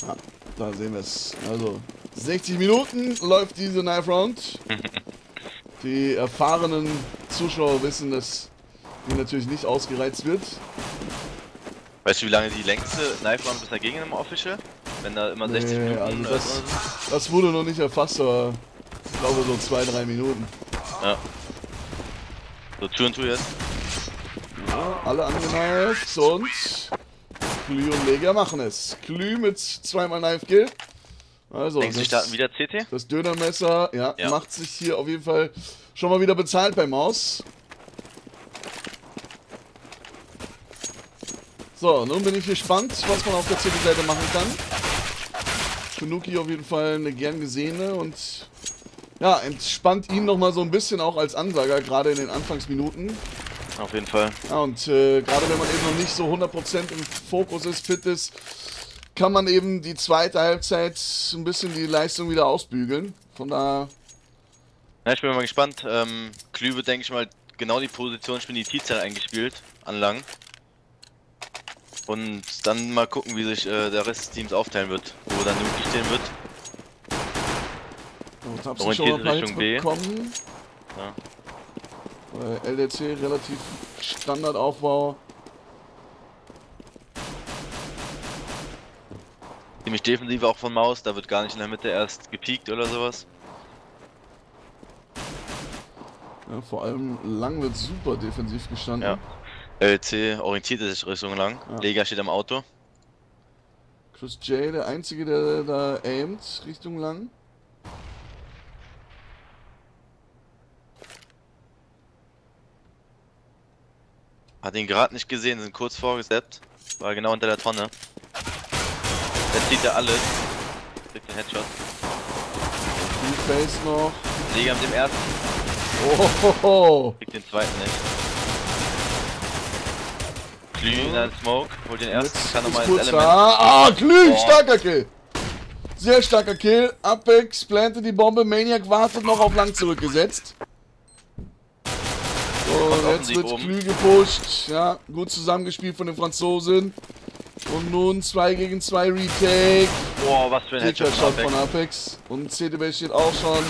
Ja, da sehen wir es. Also 60 Minuten läuft diese Knife Round. Die erfahrenen Zuschauer wissen, dass die natürlich nicht ausgereizt wird. Weißt du, wie lange die längste Knife Round bisher ging im Official? Wenn da immer 60 Minuten also drin sind? das wurde noch nicht erfasst, aber ich glaube so 2-3 Minuten. Ja. So, Tür und Tür jetzt. Ja, alle angeneift und Klü und Lega machen es. Klü mit zweimal Knife Kill. Also Denkst du, wir starten wieder CT? das Dönermesser, ja, macht sich hier auf jeden Fall schon mal wieder bezahlt bei Maus. So, nun bin ich gespannt, was man auf der CT-Seite machen kann. Für Nuki auf jeden Fall eine gern gesehene und ja, entspannt ihn nochmal so ein bisschen auch als Ansager, gerade in den Anfangsminuten. Auf jeden Fall. Ja, und gerade wenn man eben noch nicht so 100% im Fokus ist, fit ist, kann man eben die zweite Halbzeit ein bisschen die Leistung wieder ausbügeln. Von daher... Ja, ich bin mal gespannt. Klü wird, denke ich mal, genau die Position spielen, die T-Zell eingespielt, anlangen. Und dann mal gucken, wie sich der Rest des Teams aufteilen wird, wo dann Nuki stehen wird. Orientiert Richtung B. Bekommen. Ja. LDC relativ Standardaufbau. Ziemlich defensiv auch von Maus, da wird gar nicht in der Mitte erst gepiekt oder sowas. Ja, vor allem lang wird super defensiv gestanden. Ja. LC orientiert sich Richtung lang. Ja. Lega steht am Auto. Chris J, der Einzige, der da aimt Richtung lang. Hat ihn gerade nicht gesehen, sind kurz vorgesteppt. War genau unter der Tonne. Jetzt zieht er alles. Kriegt den Headshot. Die Face noch. Lega mit dem ersten. Oh. Kriegt den zweiten nicht. Klü in einen Smoke, holt den ersten, kann nochmal ins Element. Klü, starker Kill. Sehr starker Kill. Apex plantet die Bombe, Maniac wartet noch auf lang zurückgesetzt. So, jetzt wird Klü gepusht. Ja, gut zusammengespielt von den Franzosen. Und nun 2 gegen 2 Retake. Boah, was für ein Headshot von Apex. Und CTB steht auch schon.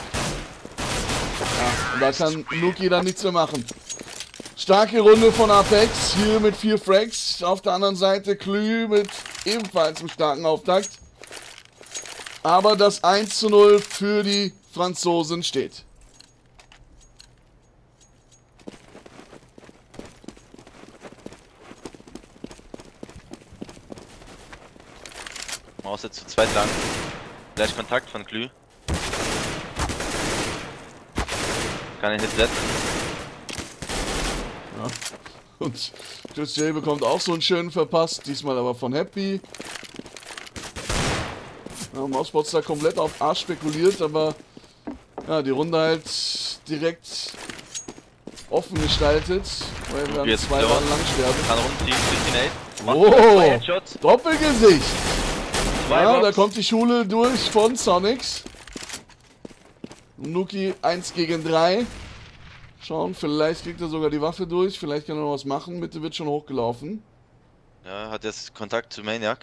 Ja, und da kann Nuki dann nichts mehr machen. Starke Runde von Apex, hier mit 4 Frags. Auf der anderen Seite Klü mit ebenfalls einem starken Auftakt. Aber das 1:0 für die Franzosen steht. Maus jetzt zu zweit lang. Gleich Kontakt von Klü. Kann den Hit setzen. Ja. Und Chris J bekommt auch so einen schönen verpasst, diesmal aber von Happy. Ja, Mausbots da komplett auf A spekuliert, aber ja, die Runde halt direkt offen gestaltet, weil wir dann 2 Runden lang sterben. Kann rumziehen, oh, Doppelgesicht! Ja, da kommt die Schule durch von Sonics. Nuki 1 gegen 3. Schauen, vielleicht kriegt er sogar die Waffe durch, vielleicht kann er noch was machen. Mitte wird schon hochgelaufen. Ja, hat jetzt Kontakt zu Maniac.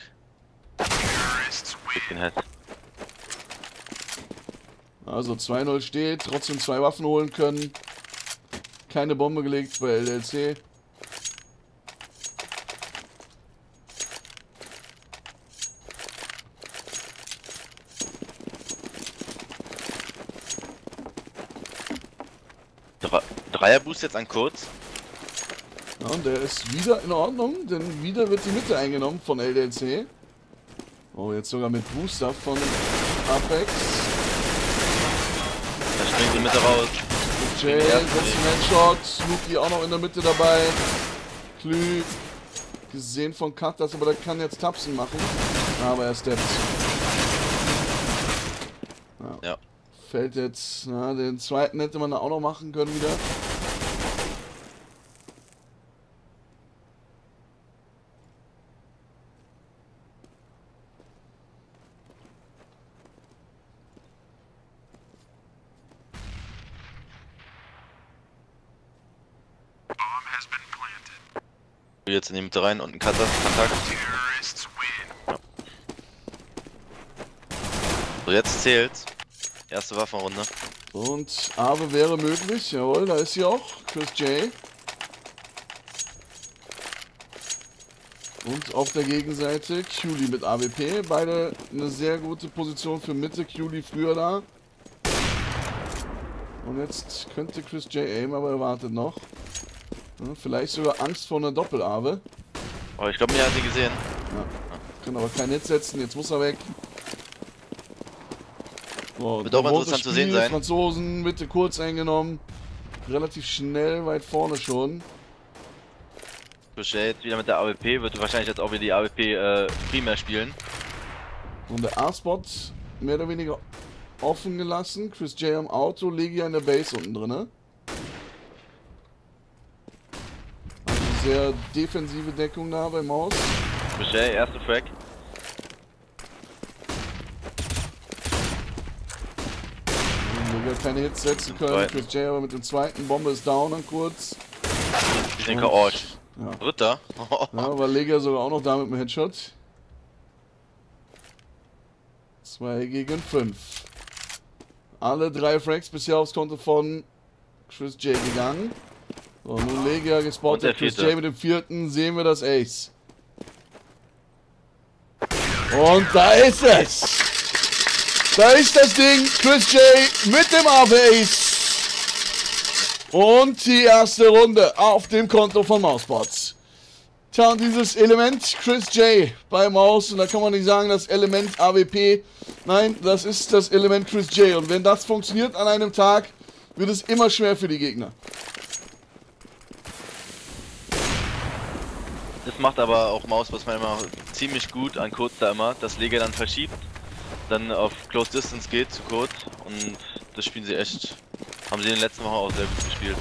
Also 2:0 steht, trotzdem 2 Waffen holen können. Keine Bombe gelegt bei LLC. Dreierboost jetzt an kurz. Ja, und der ist wieder in Ordnung, denn wieder wird die Mitte eingenommen von LDLC. Oh, jetzt sogar mit Booster von Apex. Da springt die Mitte raus. Jay, setzt den Headshot. Nuki auch noch in der Mitte dabei. Klü, gesehen von Katas, aber der kann jetzt Tapsen machen. Aber er steppt. Ja. Fällt jetzt, na, den zweiten hätte man da auch noch machen können wieder. Jetzt in die Mitte rein und ein Kontakt. Ja. So, jetzt zählt's. Erste Waffenrunde. Und Ave wäre möglich. Jawohl, da ist sie auch. Chris J. Und auf der Gegenseite Qli mit AWP. Beide eine sehr gute Position für Mitte. Qli früher da. Und jetzt könnte Chris J aim, aber er wartet noch. Ja, vielleicht sogar Angst vor einer Doppel-Ave. Oh, ich glaube, mir hat sie gesehen. Ja. Kann aber kein Hit setzen. Jetzt muss er weg. So, Wird auch interessant zu sehen sein. Franzosen, Mitte kurz eingenommen. Relativ schnell, weit vorne schon. Jetzt wieder mit der AWP, wird wahrscheinlich jetzt auch wieder die AWP primär spielen. Und der A-Spot mehr oder weniger offen gelassen. Chris J am Auto, Legia in der Base unten drin. Also sehr defensive Deckung da beim Maus. Erste Frag. Legia keine Hits setzen können. Chris J aber mit dem zweiten Bombe ist down dann kurz. Ich denke, oh, ja. Dritter. Ja, aber Legia sogar auch noch da mit dem Headshot. 2 gegen 5. Alle 3 Frags bisher aufs Konto von Chris J gegangen. So, nun Legia gespottet. Chris J mit dem 4. Sehen wir das Ace. Und da ist es. Da ist das Ding. Chris J mit dem Ace. Und die erste Runde auf dem Konto von Mausbots. Tja, und dieses Element Chris J bei Maus, und da kann man nicht sagen, das Element AWP, nein, das ist das Element Chris J. Und wenn das funktioniert an einem Tag, wird es immer schwer für die Gegner. Das macht aber auch Maus, was man immer ziemlich gut an Kurz da immer, dass Legia dann verschiebt, dann auf Close Distance geht zu Kurz, und das spielen sie echt. Haben sie in den letzten Wochen auch sehr gut gespielt.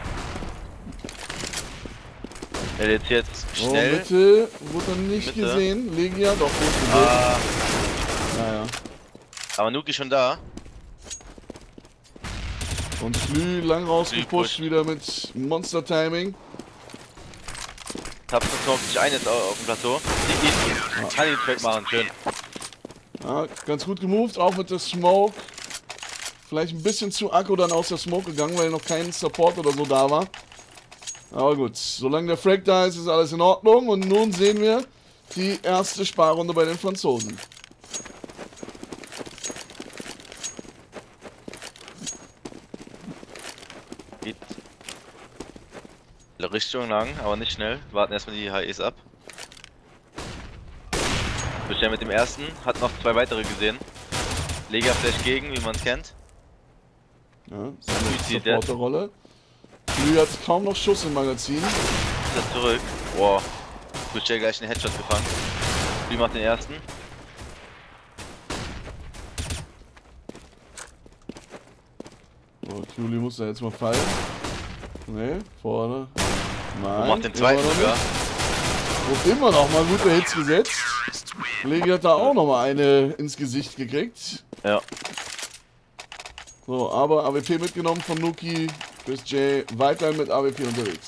Er jetzt schnell. Oh, Mitte wurde dann nicht Mitte. gesehen. Legia doch gut gesehen. Ah. Naja. Aber Nuki schon da. Und Flü lang rausgepusht, wieder mit Monster-Timing. Tapfen knockt sich ein jetzt auf dem Plateau. Kann den Track machen, schön. Ja, ganz gut gemoved, auch mit der Smoke. Vielleicht ein bisschen zu aggro dann aus der Smoke gegangen, weil noch kein Support oder so da war. Aber gut, solange der Frag da ist, ist alles in Ordnung. Und nun sehen wir die erste Sparrunde bei den Franzosen. Geht in Richtung lang, aber nicht schnell. Wir warten erstmal die HEs ab. Bisher mit dem ersten, hat noch 2 weitere gesehen. Legia Flash gegen, wie man es kennt. Ja, seine Supporterrolle. Flü hat kaum noch Schuss im Magazin. Ist er zurück. Boah. Bisher gleich einen Headshot gefangen. Flü macht den ersten. So, Qli muss da jetzt mal fallen. Ne, vorne. Nein. Und macht den zweiten sogar. Und immer noch mal gute Hits gesetzt. Legia hat da auch noch mal eine ins Gesicht gekriegt. Ja. So, aber AWP mitgenommen von Nuki. Chris J weiterhin mit AWP unterwegs.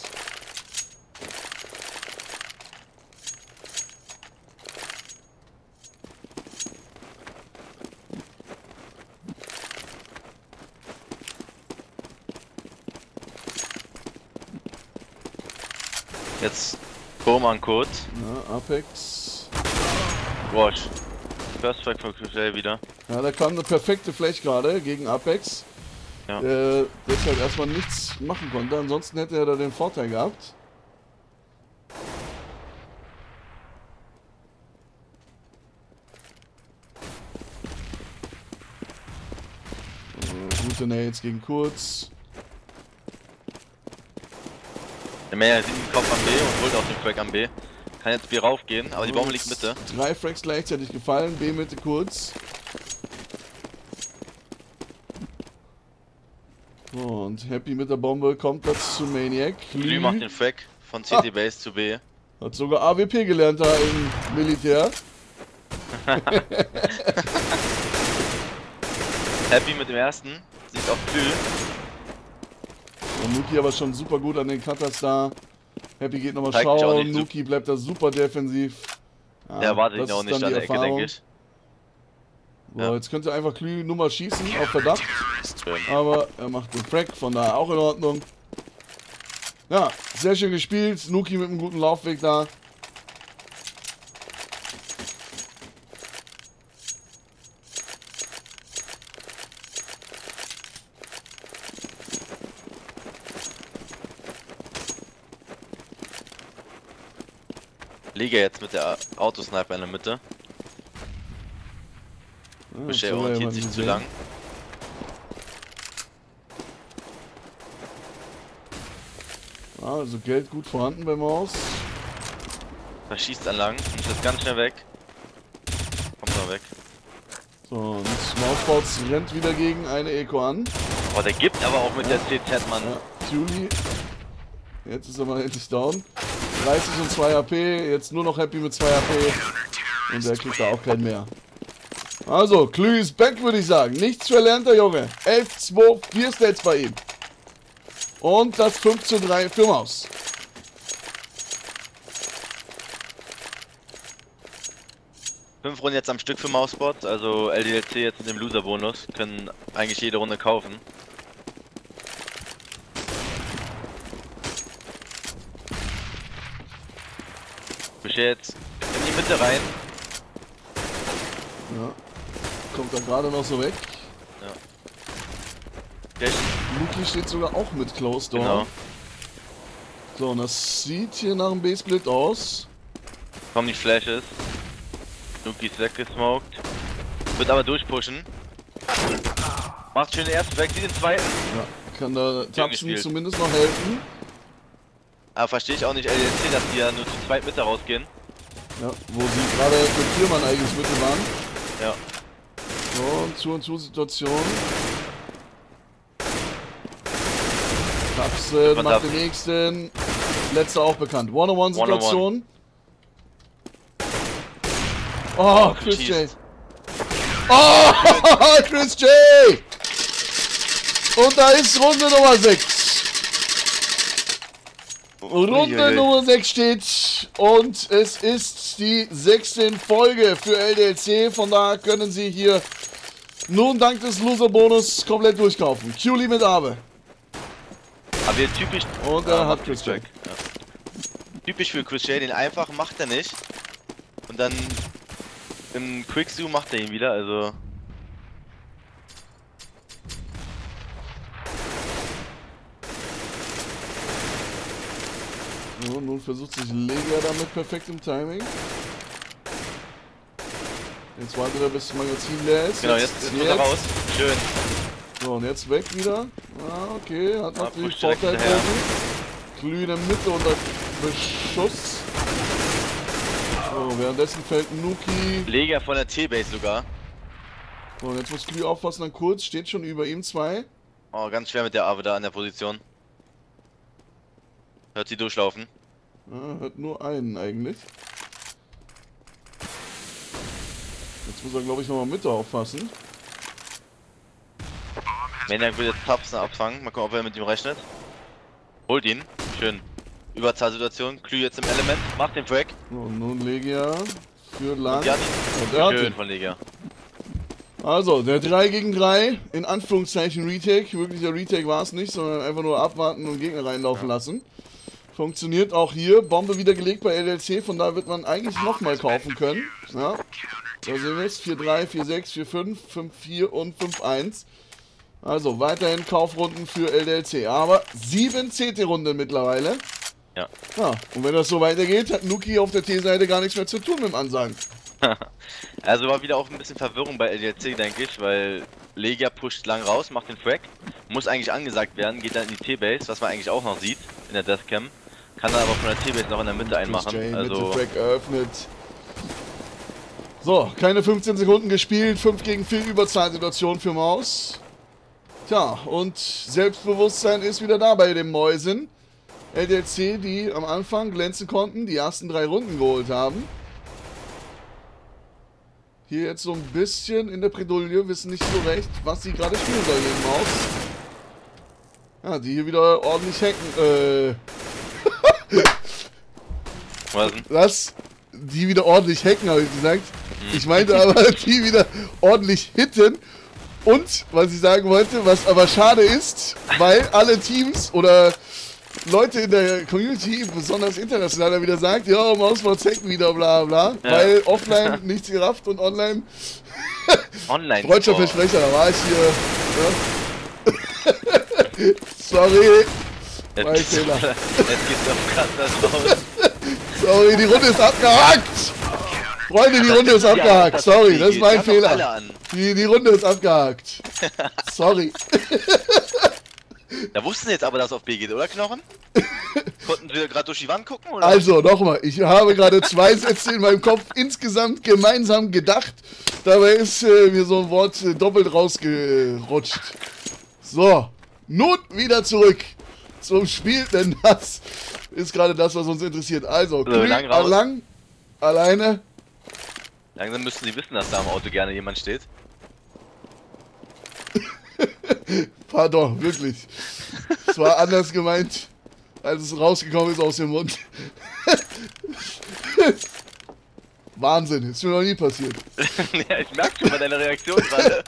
Jetzt Bowman Code. Ja, Apex. Wash. First Strike von Crucial wieder. Ja, da kam eine perfekte Flash gerade gegen Apex. Ja. Deshalb erstmal nichts machen konnte. Ansonsten hätte er da den Vorteil gehabt. Gute Nades gegen Kurz. Der Meyer sieht den Kopf am B und holt auch den Frag am B. Kann jetzt B raufgehen, aber die Bombe liegt Mitte. 3 Frags gleichzeitig gefallen, B Mitte Kurz. So, und Happy mit der Bombe kommt das zu Maniac. Flü macht den Frag von CT Base zu B. Hat sogar AWP gelernt da im Militär. Happy mit dem ersten, sieht auch Flü. Und Nuki aber schon super gut an den Cutters da. Happy geht nochmal Zeigt sich auch schauen. nicht Nuki bleibt da super defensiv. Ja, Der erwartet ihn das auch ist nicht dann an die der Ecke, Erfahrung. denke ich. So, jetzt könnte einfach Klü nur mal schießen auf Verdacht. Schön. Aber er macht den Frag, von daher auch in Ordnung. Ja, sehr schön gespielt. Nuki mit einem guten Laufweg da. Liege jetzt mit der Autosniper in der Mitte. Bisher orientiert sich zu lang. Also Geld gut vorhanden bei Maus. Da schießt er lang und ist jetzt ganz schnell weg. Kommt noch weg. So, und Mausbots rennt wieder gegen eine Eco an. Oh, der gibt aber auch mit der CZ, Mann. Ja, Julie. Jetzt ist er mal endlich down. 30 und 2 AP, jetzt nur noch happy mit 2 AP. Und der kriegt da auch keinen mehr. Also, Klü ist back, würde ich sagen. Nichts verlernt der Junge. 11-2, 4 States bei ihm. Und das 5:3 für Maus. Fünf Runden jetzt am Stück für Mausbot, also LDLC jetzt mit dem Loser-Bonus. Können eigentlich jede Runde kaufen. Bisher jetzt in die Mitte rein. Ja. Kommt da gerade noch so weg. Ja. Okay. Luki steht sogar auch mit Close Door. Genau. So, und das sieht hier nach einem B-Split aus. Kommen die Flashes. Nuki ist weggesmoked. Wird aber durchpushen. Macht schön den ersten weg, den zweiten. Ja, kann da Tapsen gespielt. zumindest noch helfen. Aber verstehe ich auch nicht LDLC, dass die ja nur zu zweit Mitte rausgehen. Ja, wo sie gerade mit Viermann eigentlich Mitte waren. Ja. So, und zu Situation. Tapsen macht den nächsten. Letzter auch bekannt. One-on-One-Situation. Oh, Chris J. Oh, Chris J. Und da ist Runde Nummer 6. Runde Nummer 6 steht und es ist die 6. Folge für LDLC. Von daher können Sie hier nun dank des Loser-Bonus komplett durchkaufen. Qli mit Abe. Aber hier typisch. Und er hat Chris J. Ja. Typisch für Chris J, den einfachen macht er nicht. Und dann im Quick-Zoom macht er ihn wieder, also. So, nun versucht sich Lega damit perfekt im Timing. Jetzt wartet er bis das Magazin leer ist. Genau, jetzt muss er raus. Schön. So, und jetzt weg wieder. Ah, okay, hat natürlich pusht direkt Vorteil. hinterher. Klü in der Mitte unter Beschuss. So, währenddessen fällt Nuki. Lega von der T-Base sogar. So, und jetzt muss Klü aufpassen, dann kurz. Steht schon über ihm 2. Oh, ganz schwer mit der Ave da an der Position. Hört sie durchlaufen. Ja, hat nur einen eigentlich. Jetzt muss er, glaube ich, nochmal Mitte aufpassen. Maniac will jetzt Tapsen abfangen. Mal gucken, ob er mit ihm rechnet. Holt ihn. Schön. Überzahlsituation. Klü jetzt im Element. Macht den Frag. So, und nun Legia für lang. Ja, Und er hat schön ihn. von Lega. Also, der 3 gegen 3, in Anführungszeichen Retake. Wirklicher Retake war es nicht, sondern einfach nur abwarten und Gegner reinlaufen lassen. Funktioniert auch hier. Bombe wieder gelegt bei LLC, von da wird man eigentlich nochmal kaufen können. Ja. Da sehen wir es. 4-3, 4-6, 4-5, 5-4 und 5-1. Also weiterhin Kaufrunden für LDLC. Aber 7 CT-Runden mittlerweile. Ja. Ja. Und wenn das so weitergeht, hat Nuki auf der T-Seite gar nichts mehr zu tun mit dem Ansagen. Also war wieder auch ein bisschen Verwirrung bei LDLC, denke ich, weil Legia pusht lang raus, macht den Frag. Muss eigentlich angesagt werden, geht dann in die T-Base, was man eigentlich auch noch sieht in der Deathcam. Kann dann aber von der T-Base noch in der Mitte einmachen. Also Mitte Frag eröffnet. So, keine 15 Sekunden gespielt, 5 gegen 4 Überzahlsituation für Maus. Tja, und Selbstbewusstsein ist wieder da bei den Mäusen. LDLC, die am Anfang glänzen konnten, die ersten 3 Runden geholt haben. Hier jetzt so ein bisschen in der Bredouille, wissen nicht so recht, was sie gerade spielen soll gegen Maus. Ja, die hier wieder ordentlich hacken. was denn? Das die wieder ordentlich hacken, habe ich gesagt. Ich meinte aber, die wieder ordentlich hitten. Und, was ich sagen wollte, was aber schade ist, weil alle Teams oder Leute in der Community, besonders international, wieder sagt, ja, Mausbots hacken wieder, bla bla, weil offline nichts gerafft und online... Online. Freudscher Versprecher, da war ich hier. Ja. Sorry. Mein Fehler. Jetzt geht's auf Kassel raus. Sorry, die Runde ist abgehakt. Freunde, die Runde ist abgehakt. Sorry, das ist mein Fehler. Die Runde ist abgehakt. Sorry. Da wussten jetzt aber, dass es auf B geht, oder Knochen? Konnten wir gerade durch die Wand gucken, oder? Also, nochmal. Ich habe gerade 2 Sätze in meinem Kopf insgesamt gemeinsam gedacht. Dabei ist mir so ein Wort doppelt rausgerutscht. So, nun wieder zurück zum Spiel, denn das ist gerade das, was uns interessiert. Also, lang, alleine. Langsam müssten Sie wissen, dass da am Auto gerne jemand steht. Pardon, wirklich. Es war anders gemeint, als es rausgekommen ist aus dem Mund. Wahnsinn, ist mir noch nie passiert. Ja, ich merke schon bei deiner Reaktion gerade.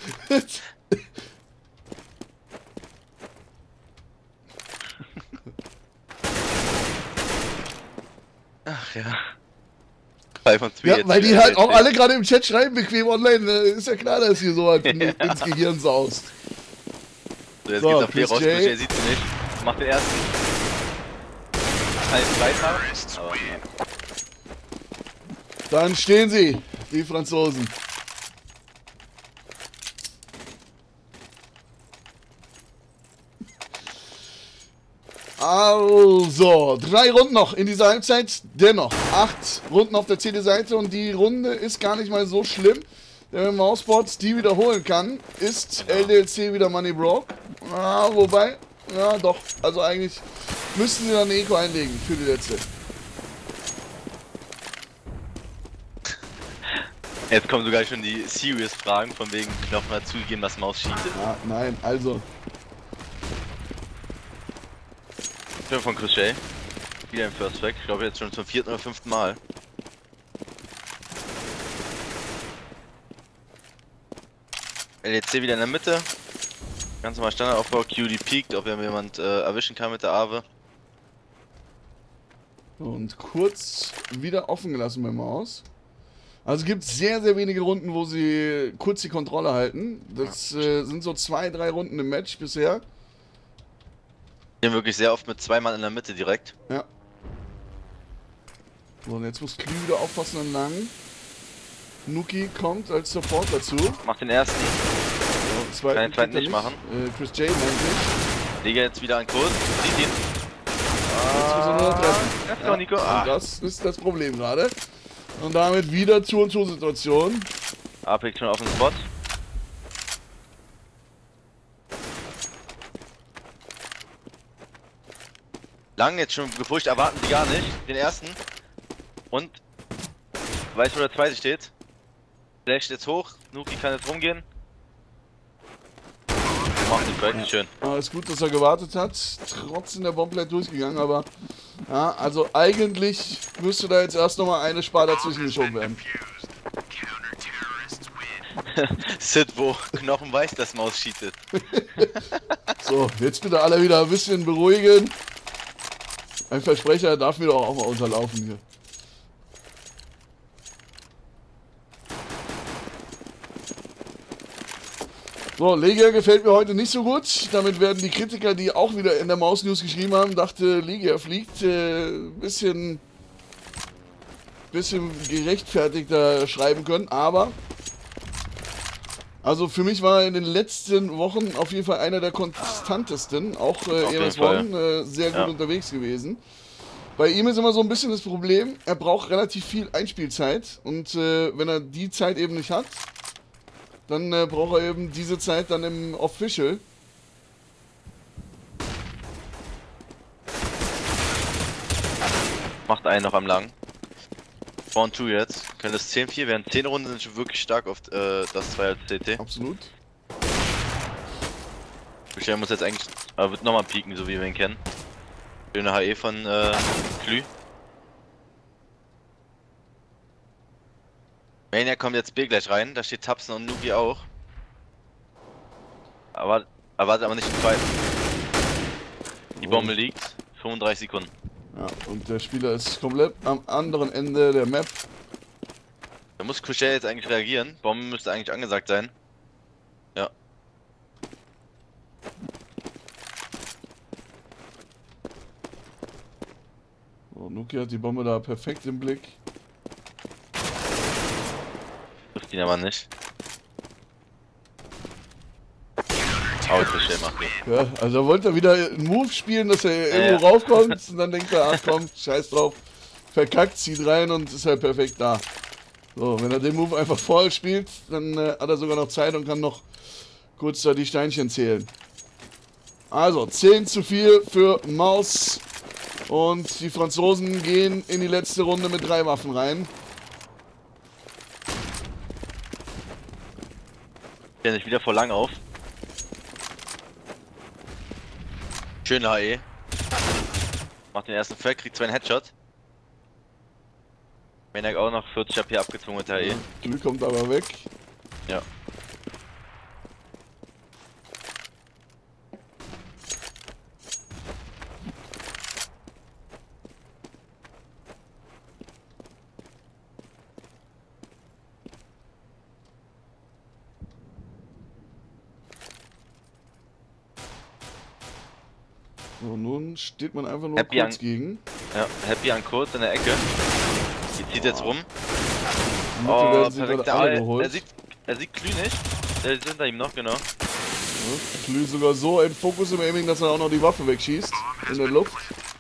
Ach ja. Ja, weil die halt auch alle gerade im Chat schreiben, bequem online. Ist ja klar, dass hier so halt ins Gehirn saust. So, jetzt geht's auf B raus, Chris J sieht sie nicht. Macht den ersten. Kann ich weiter? Aber ja. Dann stehen sie, die Franzosen. Also, 3 Runden noch in dieser Halbzeit, dennoch 8 Runden auf der CD-Seite und die Runde ist gar nicht mal so schlimm. Wenn man Mousebots die wiederholen kann, ist LDLC wieder Money Broke. Ah, wobei, ja doch, also eigentlich müssten sie dann eine Eco einlegen für die letzte. Jetzt kommen sogar schon die Serious-Fragen, von wegen Knochen hat zugegeben, dass Maus cheatet. Ja, nein, also... Von Chris J. Wieder im First Track. Ich glaube jetzt schon zum 4. oder 5. Mal. LEC wieder in der Mitte. Ganz normal Standardaufbau. QD peakt, ob er jemand erwischen kann mit der Aave. Und kurz wieder offen gelassen beim Maus. Also es gibt sehr, sehr wenige Runden, wo sie kurz die Kontrolle halten. Das sind so 2, 3 Runden im Match bisher. Hier wirklich sehr oft mit 2 Mann in der Mitte direkt. Ja. So, und jetzt muss Klü wieder aufpassen an lang. Nuki kommt als Support dazu. Macht den ersten. So, kann den zweiten nicht machen. Chris J meint nicht. Lege jetzt wieder an Kurs. Sieht ihn. Jetzt muss er nur noch treffen. Ja, Nico. Das ist das Problem gerade. Und damit wieder Situation. Apex schon auf dem Spot. Lang jetzt schon gepusht, erwarten sie gar nicht. Den ersten. Und weißt du, wo der zweite steht? Flash jetzt hoch. Nuki kann jetzt rumgehen. Macht den Projekt schön. Aber ist gut, dass er gewartet hat. Trotzdem der Bomblet durchgegangen, aber ja, also eigentlich müsste da jetzt erst nochmal eine Spar dazwischen geschoben werden. Sid, wo Knochen weiß, dass Maus cheatet. So, jetzt bitte alle wieder ein bisschen beruhigen. Ein Versprecher darf mir doch auch mal unterlaufen hier. So, Legia gefällt mir heute nicht so gut. Damit werden die Kritiker, die auch wieder in der Maus News geschrieben haben, dachte, Legia fliegt, bisschen gerechtfertigter schreiben können. Aber, also für mich war er in den letzten Wochen auf jeden Fall einer der konstantesten, auch EMS1 sehr gut unterwegs gewesen. Bei ihm ist immer so ein bisschen das Problem, er braucht relativ viel Einspielzeit und wenn er die Zeit eben nicht hat, dann braucht er eben diese Zeit dann im Official. Macht einen noch am Lang. Spawn 2 jetzt. Können das 10-4 werden. 10 Runden sind schon wirklich stark auf das 2 als CT. Absolut. Michel muss jetzt eigentlich, aber wird nochmal pieken, so wie wir ihn kennen. Schöne HE von Klü. Maniac kommt jetzt B gleich rein, da steht Tapsen und Nuki auch. Aber erwartet aber nicht den zweiten. Die Bombe liegt, 35 Sekunden. Ja, und der Spieler ist komplett am anderen Ende der Map. Da muss Kuschel jetzt eigentlich reagieren. Bombe müsste eigentlich angesagt sein. Ja. So, Nuki hat die Bombe da perfekt im Blick. Trifft ihn aber nicht. Kuschel macht ihn. Ja, also wollte er wieder einen Move spielen, dass er irgendwo raufkommt und dann denkt er, ach komm, scheiß drauf, verkackt, zieht rein und ist halt perfekt da. So, wenn er den Move einfach voll spielt, dann hat er sogar noch Zeit und kann noch kurz da die Steinchen zählen. Also 10:4 für Maus und die Franzosen gehen in die letzte Runde mit 3 Waffen rein. Der sich wieder vor lang auf. Schöner HE. Macht den ersten Frag, kriegt 2 Headshot. Maniac auch noch 40 AP abgezwungen mit HE. Glück kommt aber weg. Ja. So, nun steht man einfach nur Happy kurz an- gegen. Ja, Happy an Kurz in der Ecke. Die zieht jetzt rum. Mitte Oh, werden sie perfekt. gerade alle geholt. Er sieht Klü nicht. Der ist hinter ihm noch, genau. Ja, Klü sogar so ein Fokus im Aiming, dass er auch noch die Waffe wegschießt. In der Luft.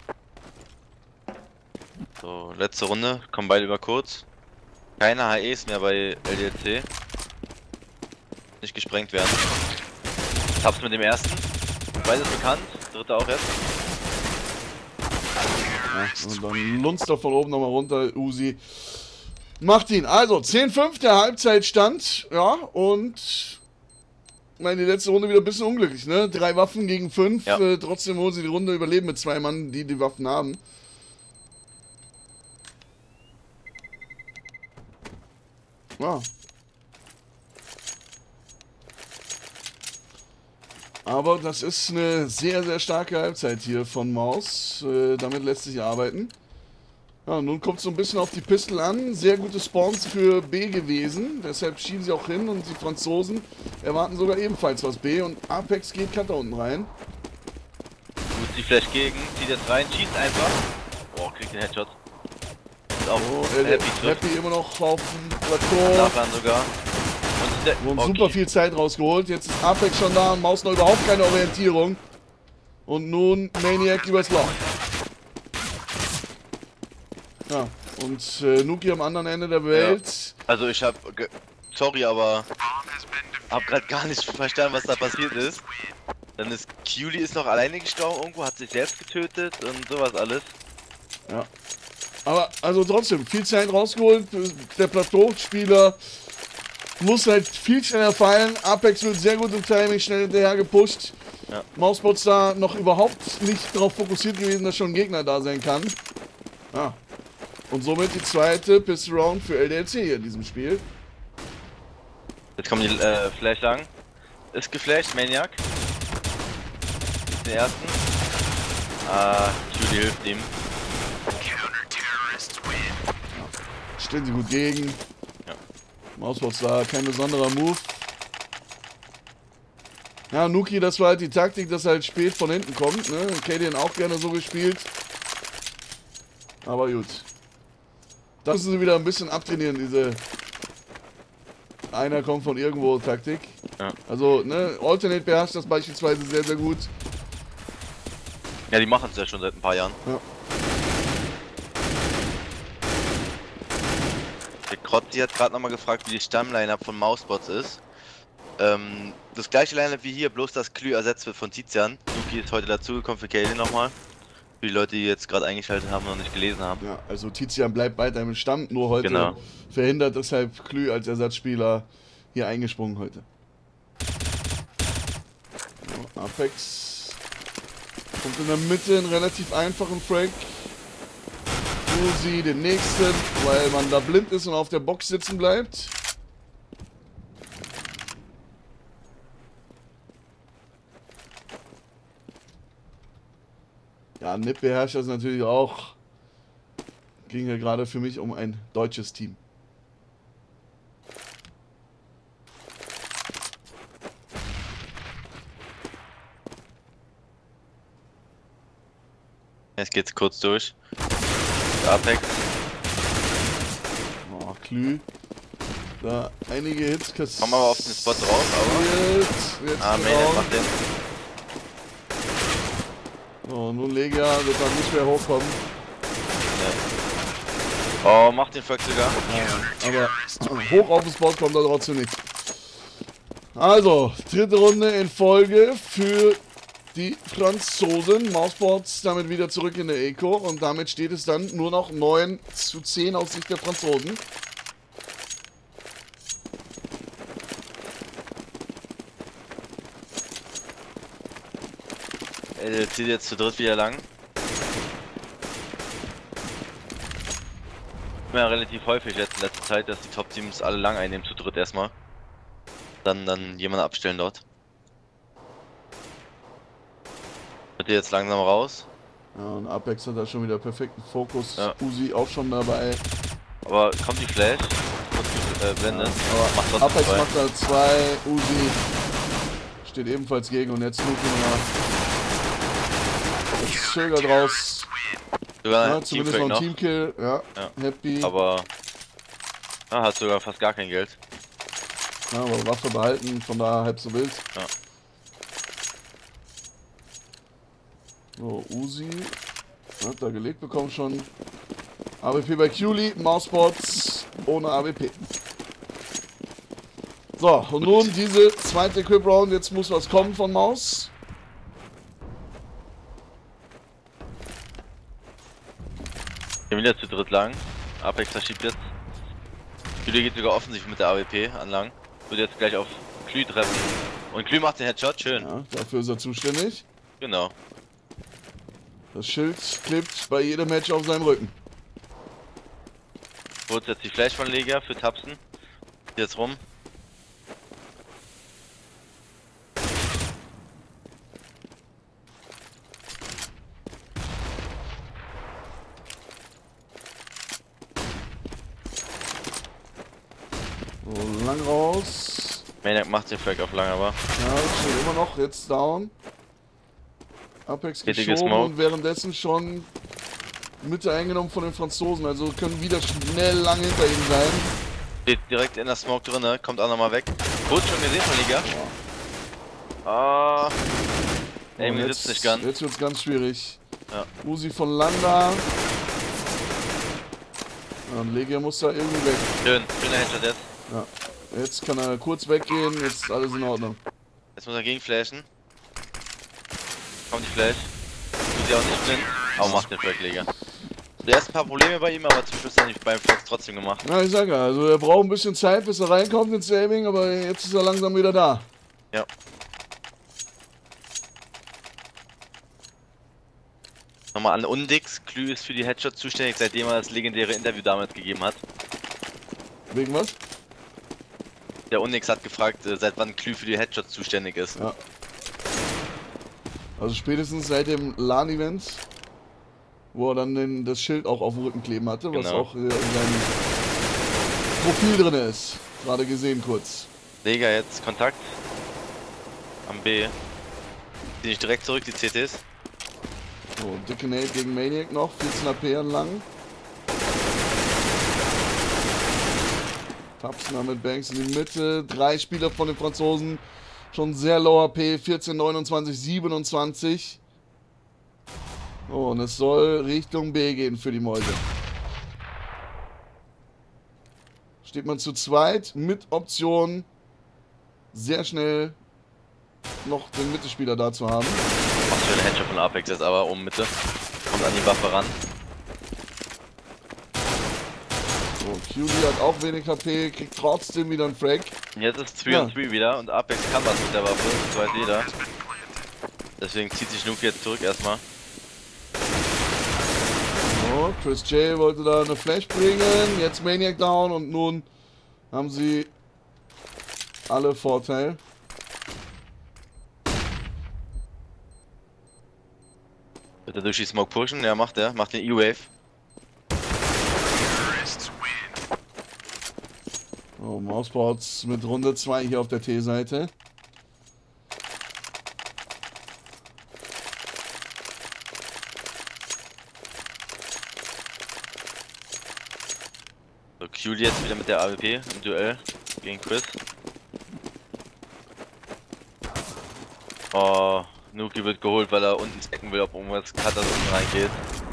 So, letzte Runde. Kommen beide über Kurz. Keine HEs mehr bei LDLC. Nicht gesprengt werden. Taps mit dem ersten. Beides bekannt. Dritte auch jetzt. Ja, und dann lunzt er von oben nochmal runter, Uzi. Macht ihn. Also, 10:5 der Halbzeitstand. Ja, und ich meine, die letzte Runde wieder ein bisschen unglücklich, ne? 3 Waffen gegen 5. Ja. Trotzdem holen sie die Runde überleben mit 2 Mann, die die Waffen haben. Ja. Aber das ist eine sehr, sehr starke Halbzeit hier von Maus. Damit lässt sich arbeiten. Ja, nun kommt es so ein bisschen auf die Pistol an. Sehr gute Spawns für B gewesen. Deshalb schieben sie auch hin und die Franzosen erwarten sogar ebenfalls was B. Und Apex geht Cutter unten rein. Gut, die Flash gegen. Zieht jetzt rein. Schießt einfach. Boah, kriegt den Headshot. Ist auch Oh, Happy trifft. Happy immer noch auf dem Plateau. Nachladen sogar. Und Super viel Zeit rausgeholt. Jetzt ist Apex schon da und Maus noch überhaupt keine Orientierung. Und nun Maniac übers Loch. Ja, und Nuki am anderen Ende der Welt. Ja. Also ich hab, sorry, aber hab grad gar nicht verstanden, was da passiert ist. Dann ist Culie ist noch alleine gestorben irgendwo, hat sich selbst getötet und sowas alles. Ja. Aber also trotzdem, viel Zeit rausgeholt. Der Plateauspieler muss halt viel schneller fallen. Apex wird sehr gut im Timing, schnell hinterher gepusht. Ja. Mausbots da noch überhaupt nicht darauf fokussiert gewesen, dass schon ein Gegner da sein kann. Ja. Und somit die zweite Pistol Round für LDLC hier in diesem Spiel. Jetzt kommen die Flash lang. Ist geflasht, Maniac. Den ersten. Culie hilft ihm. Stehen sie gut gegen. Ja. Mausbots da, kein besonderer Move. Ja, Nuki, das war halt die Taktik, dass er halt spät von hinten kommt. Ne? Cadian auch gerne so gespielt. Aber gut. Da müssen sie wieder ein bisschen abtrainieren, diese einer kommt von irgendwo Taktik. Ja. Also, ne, Alternate beherrscht das beispielsweise sehr, sehr gut. Ja, die machen es ja schon seit ein paar Jahren. Ja. Der Krotti hat gerade nochmal gefragt, wie die Stammline-Up von Mausbots ist. Das gleiche Line-Up wie hier, bloß dass Klü ersetzt wird von Tizian. Nuki ist heute dazugekommen für Kaeli nochmal. Für die Leute, die jetzt gerade eingeschaltet haben und noch nicht gelesen haben. Ja, also Tizian bleibt weiter im Stand, nur heute Genau. verhindert deshalb Klü als Ersatzspieler hier eingesprungen heute. So, Apex kommt in der Mitte einen relativ einfachen Frag. Uzi den nächsten, weil man da blind ist und auf der Box sitzen bleibt. Ja, Nip beherrscht das natürlich auch. Ging ja gerade für mich um ein deutsches Team. Jetzt geht's kurz durch. Apex. Oh, Klü. Da einige Hits kassiert. Komm aber auf den Spot drauf, aber. Jetzt Main macht den. So, nun Lega wird dann nicht mehr hochkommen. Nee. Oh, macht den Fuck sogar. Ja, aber hoch auf den Spot kommt er trotzdem nicht. Also, dritte Runde in Folge für die Franzosen. Mouseboards damit wieder zurück in der Eco und damit steht es dann nur noch 9:10 aus Sicht der Franzosen. Der zieht jetzt zu dritt wieder lang. Ja, relativ häufig jetzt in letzter Zeit, dass die Top-Teams alle lang einnehmen zu dritt erstmal. Dann jemanden abstellen dort. Wird jetzt langsam raus. Ja, und Apex hat da schon wieder perfekten Fokus. Ja. Uzi auch schon dabei. Aber kommt die Flash? Blende. Ja, aber macht trotzdem Apex zwei. macht da 2. Uzi steht ebenfalls gegen und jetzt Luke nochmal. Jetzt zögert raus. Sogar Ja, ein zumindest Teamfrag noch ein noch. Teamkill. Ja, Ja. happy. Aber hat sogar fast gar kein Geld. Ja, aber Waffe behalten, von daher halb so wild. Ja. So, Uzi hat da gelegt bekommen schon. AWP bei Qli, Mouseboards ohne AWP. So, und nun diese zweite Equip Round. Jetzt muss was kommen von Maus. Gehen wieder zu dritt lang. Apex verschiebt jetzt. Klü geht sogar offensiv mit der AWP an lang. Wird jetzt gleich auf Klü treffen. Und Klü macht den Headshot, schön. Ja, dafür ist er zuständig. Genau. Das Schild klebt bei jedem Match auf seinem Rücken. Kurz jetzt die Flash von Lega für Tapsen. Jetzt rum. So, lang raus. Maniac macht den Flag auf lang, aber. Ja, steht immer noch, jetzt down. Apex Richtige geschoben Smoke. und währenddessen schon Mitte eingenommen von den Franzosen. Also können wieder schnell lang hinter ihm sein. Steht direkt in der Smoke drin, ne? Kommt auch nochmal weg. Kurz schon gesehen von Liga. Ah. Irgendwie Und sitzt nicht ganz. Jetzt wird's ganz schwierig. Ja. Uzi von Landa. Ja, und Legia muss da irgendwie weg. Schöner Headshot jetzt. Ja. Jetzt kann er kurz weggehen, jetzt ist alles in Ordnung. Jetzt muss er gegenflashen. Kommt die Flash. Tut sie auch nicht blind. Aber macht den Flag Liga. Der erste paar Probleme bei ihm, aber zum Schluss hat er beim Flex trotzdem gemacht. Ja, ich sag ja, also er braucht ein bisschen Zeit, bis er reinkommt ins Saving, aber jetzt ist er langsam wieder da. Ja. Nochmal an Undix. Klü ist für die Headshot zuständig, seitdem er das legendäre Interview damals gegeben hat. Wegen was? Der Undix hat gefragt, seit wann Klü für die Headshots zuständig ist. Ja. Also spätestens seit dem LAN-Event, wo er dann das Schild auch auf dem Rücken kleben hatte, was Genau. auch in seinem Profil drin ist. Gerade gesehen kurz. Lega jetzt Kontakt. Am B. Die nicht direkt zurück, die CTs. So, dicke Nate gegen Maniac noch, 14 AP lang. Tapsner mit Banks in die Mitte. 3 Spieler von den Franzosen. Schon sehr low AP. 14, 29, 27. Oh, und es soll Richtung B gehen für die Mäuse. Steht man zu zweit mit Option, sehr schnell noch den Mittelspieler da zu haben. Macht schöne Headshot von Apex jetzt aber oben Mitte. Kommt an die Waffe ran. So, QB hat auch wenig HP, kriegt trotzdem wieder einen Frag. Und jetzt ist 3 on 3 wieder und Apex kann was mit der Waffe, das weiß jeder. Deswegen zieht sich Nuke jetzt zurück erstmal. So, Chris J wollte da eine Flash bringen. Jetzt Maniac down und nun haben sie alle Vorteil. Wird er durch die Smoke pushen? Ja, macht er. Macht den E-Wave. Oh, Mouseboards mit Runde 2 hier auf der T-Seite. So, Q jetzt wieder mit der AWP im Duell gegen Chris. Oh, Nuki wird geholt, weil er unten checken will, ob irgendwas Cutter unten reingeht.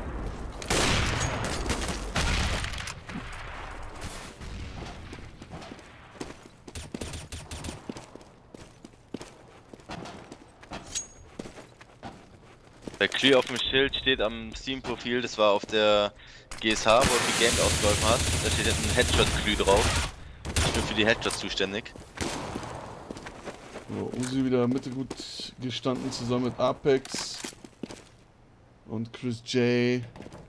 Der Clear auf dem Schild steht am Steam-Profil, das war auf der GSH, wo er die Game ausgeholfen hat. Da steht jetzt ein Headshot-Clear drauf. Ich bin für die Headshots zuständig. So, Uzi wieder Mitte gut gestanden, zusammen mit Apex und Chris J.